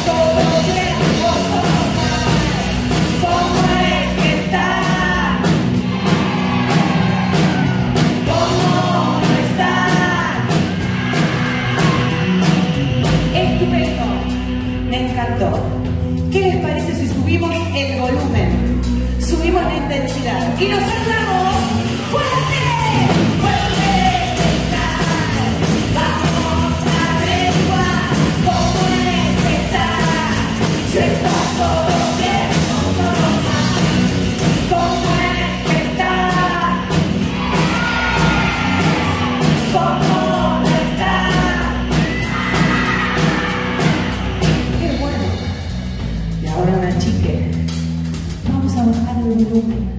todo bien, todo mal. ¿Cómo es que está? ¿Cómo no está? Estupendo, me encantó. ¿Qué les parece si subimos el volumen? Subimos la intensidad y nos saltamos fuerte, fuerte. Vamos a averiguar cómo es que está. Si está todo bien o todo mal. ¿Cómo es que está? ¿Cómo no está? Qué bueno. Y ahora una chique. Vamos a bajar el volumen.